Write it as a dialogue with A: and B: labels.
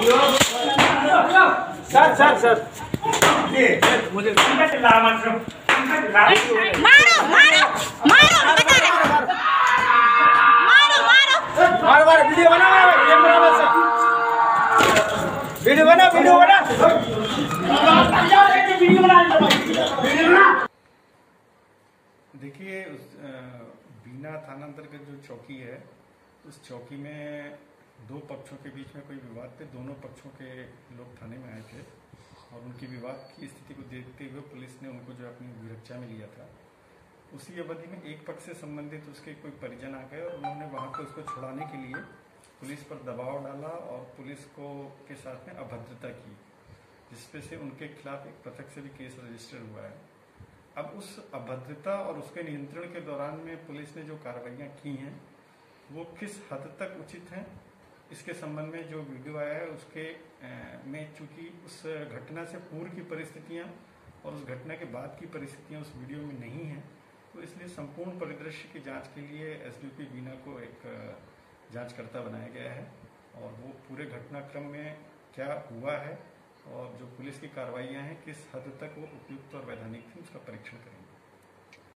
A: Sir sir sir मुझे
B: मारो मारो मारो बता रहे मारो मारो
A: मारो मारो वीडियो बना वीडियो बना वीडियो बना
C: देखिए बीना थाना अंतर्गत जो चौकी है उस चौकी में दो पक्षों के बीच में कोई विवाद थे। दोनों पक्षों के लोग थाने में आए थे और उनकी विवाद की स्थिति को देखते हुए पुलिस ने उनको जो अपनी सुरक्षा में लिया था, उसी अवधि में एक पक्ष से संबंधित उसके कोई परिजन आ गए और उन्होंने वहां पर उसको छुड़ाने के लिए पुलिस पर दबाव डाला और पुलिस को के साथ में अभद्रता की, जिसपे से उनके खिलाफ एक पृथक से भी केस रजिस्टर हुआ है। अब उस अभद्रता और उसके नियंत्रण के दौरान में पुलिस ने जो कार्रवाइयां की हैं वो किस हद तक उचित हैं, इसके संबंध में जो वीडियो आया है उसके में चूंकि उस घटना से पूर्व की परिस्थितियां और उस घटना के बाद की परिस्थितियां उस वीडियो में नहीं है, तो इसलिए संपूर्ण परिदृश्य की जांच के लिए एसडीओपी बीना को एक जांचकर्ता बनाया गया है और वो पूरे घटनाक्रम में क्या हुआ है और जो पुलिस की कार्रवाइयां हैं किस हद तक वो उपयुक्त और वैधानिक थी उसका परीक्षण करेंगे।